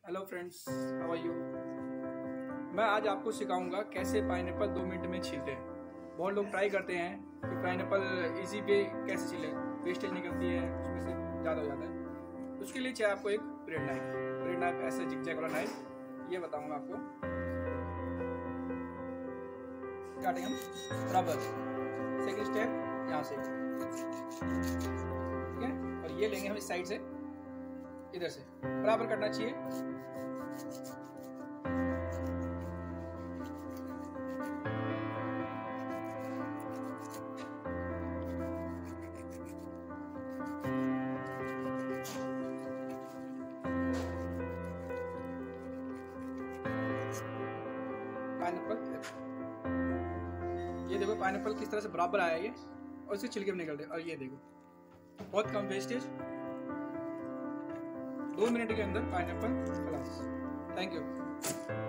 Hello friends, how are you. मैं आज आपको सिखाऊंगा कैसे पाइनएप्पल 2 मिनट में छीलते हैं। बहुत लोग ट्राई करते हैं कि पाइनएप्पल इजी पे कैसे छीले, वेस्टेज निकलती है, उसमें से ज़्यादा हो जाता है। उसके लिए चाहिए आपको एक ब्रेड नाइफ ऐसा जिगजैग वाला नाइफ, ये बताऊंगा आपको। काटेंगे हम बराबर, सेकंड स्टेप यहाँ से, ठीक है। और ये लेंगे हम इस साइड से, इधर से बराबर करना चाहिए। पाइनएप्पल, ये देखो पाइनएप्पल किस तरह से बराबर आया ये, और इसके छिलके भी निकल रहे। और ये देखो बहुत कम वेस्टेज, 2 मिनट के अंदर पाइनएप्पल खलास। Thank you.